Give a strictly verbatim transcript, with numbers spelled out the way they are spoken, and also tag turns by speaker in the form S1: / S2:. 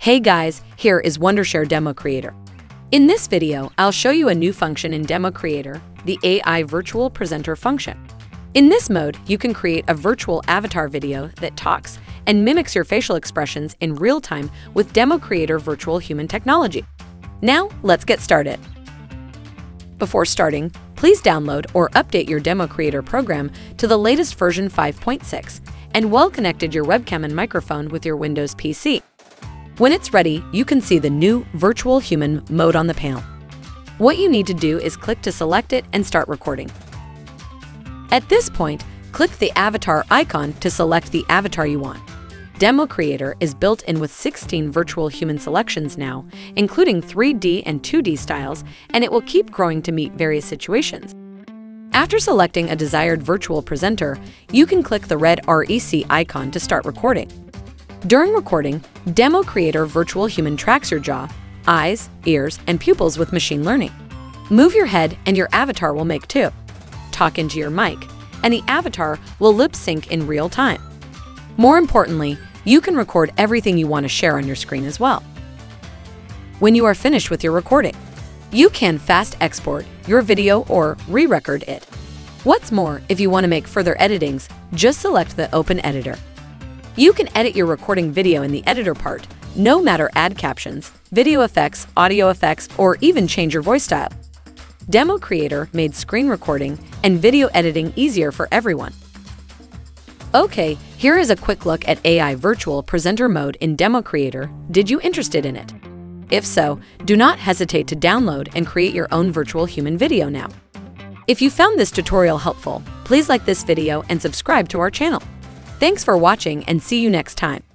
S1: Hey guys, here is Wondershare DemoCreator. In this video, I'll show you a new function in DemoCreator, the A I Virtual Presenter function. In this mode, you can create a virtual avatar video that talks and mimics your facial expressions in real time with DemoCreator virtual human technology. Now, let's get started. Before starting, please download or update your DemoCreator program to the latest version five point six and well-connected your webcam and microphone with your Windows P C. When it's ready, you can see the new Virtual Human mode on the panel. What you need to do is click to select it and start recording. At this point, click the avatar icon to select the avatar you want. DemoCreator is built in with sixteen virtual human selections now, including three D and two D styles, and it will keep growing to meet various situations. After selecting a desired virtual presenter, you can click the red R E C icon to start recording. During recording, DemoCreator Virtual Human tracks your jaw, eyes, ears, and pupils with machine learning. Move your head and your avatar will make two. Talk into your mic, and the avatar will lip sync in real time. More importantly, you can record everything you want to share on your screen as well. When you are finished with your recording, you can fast export your video or re-record it. What's more, if you want to make further editings, just select the Open Editor. You can edit your recording video in the editor part, no matter add captions, video effects, audio effects, or even change your voice style. DemoCreator made screen recording and video editing easier for everyone. Okay, here is a quick look at A I Virtual Presenter mode in DemoCreator. Did you interested in it? If so, do not hesitate to download and create your own virtual human video now. If you found this tutorial helpful, please like this video and subscribe to our channel. Thanks for watching and see you next time.